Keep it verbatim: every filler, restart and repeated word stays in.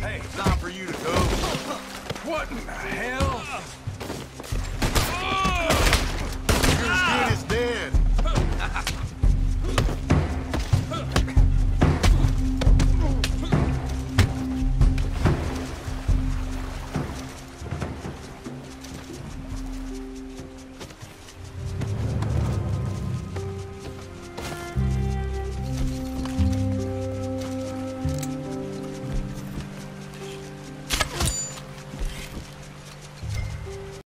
Hey, time for you to go. What in the hell?